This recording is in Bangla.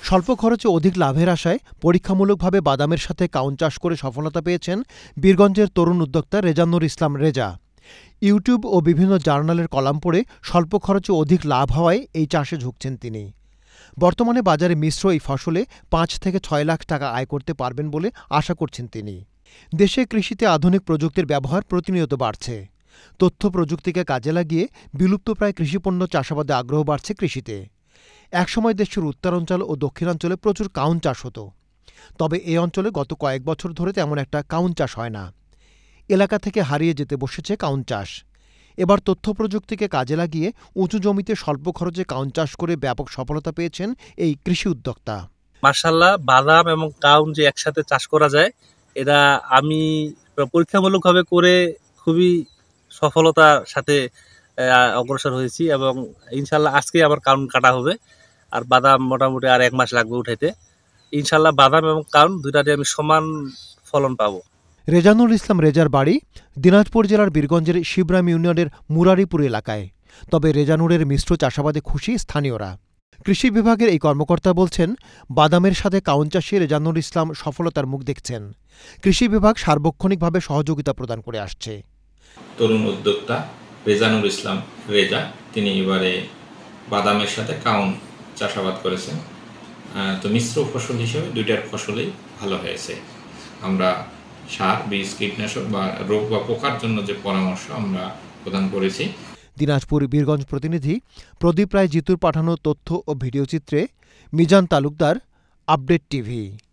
স্বল্প খরচে অধিক লাভের আশায় পরীক্ষামূলকভাবে বাদামের সাথে কাউন চাষ করে সফলতা পেয়েছেন বীরগঞ্জের তরুণ উদ্যোক্তা রেজানুর ইসলাম রেজা। ইউটিউব ও বিভিন্ন জার্নালের কলাম পড়ে স্বল্প খরচে অধিক লাভ হওয়ায় এই চাষে ঝুঁকছেন তিনি। বর্তমানে বাজারে মিশ্র এই ফসলে ৫ থেকে ৬ লাখ টাকা আয় করতে পারবেন বলে আশা করছেন তিনি। দেশে কৃষিতে আধুনিক প্রযুক্তির ব্যবহার প্রতিনিয়ত বাড়ছে। তথ্য প্রযুক্তিকে কাজে লাগিয়ে বিলুপ্তপ্রায় কৃষিপণ্য চাষাবাদে আগ্রহ বাড়ছে কৃষিতে। একসময় দেশের উত্তরাঞ্চল ও দক্ষিণাঞ্চলে প্রচুর কাউন চাষ হতো, তবে এই অঞ্চলে গত কয়েক বছর ধরে তেমন একটা কাউন চাষ হয় না। এলাকা থেকে হারিয়ে যেতে বসেছে কাউন চাষ। এবার তথ্য প্রযুক্তিকে কাজে লাগিয়ে উঁচু জমিতে স্বল্প খরচে কাউন চাষ করে ব্যাপক সফলতা পেয়েছেন এই কৃষি উদ্যোক্তা। মাশাআল্লাহ, বাদাম এবং কাউন যে একসাথে চাষ করা যায়, এটা আমি পরীক্ষামূলকভাবে করে খুবই সফলতার সাথে অগ্রসর হয়েছি এবং ইনশাল্লাহ আজকে আবার কাউন কাটা হবে। আর বাদাম মোটামুটি আর 1 মাস লাগবে উঠাইতে। ইনশাল্লাহ বাদাম এবং কাউন দুইটাতে আমি সমান ফলন পাবো। রেজানুর ইসলাম রেজার বাড়ি দিনাজপুর জেলার বীরগঞ্জের শিবরাম ইউনিয়নের মুরারিপুর এলাকায়। তবে রেজানুরের মিশ্র চাষাবাদে খুশি স্থানীয়রা। কৃষি বিভাগের এই কর্মকর্তা বলছেন, বাদামের সাথে কাউন চাষে রেজানুর ইসলাম সফলতার মুখ দেখছেন। কৃষি বিভাগ সার্বক্ষণিকভাবে সহযোগিতা প্রদান করে আসছে। তরুণ উদ্যোক্তা রেজানুর ইসলাম রেজা তিনি এবারে বাদামের সাথে কাউন চাষাবাদ করেছেন। তো মিশ্র ফসল হিসেবে দুইটার ফসলই ভালো হয়েছে। আমরা সার, বীজ, কীটনাশক বা রোগ বা পোকার জন্য যে পরামর্শ আমরা প্রদান করেছি। দিনাজপুর বীরগঞ্জ প্রতিনিধি প্রদীপ রায় জিতুর পাঠানো তথ্য ও ভিডিওচিত্রে মিজান তালুকদার, আপডেট টিভি।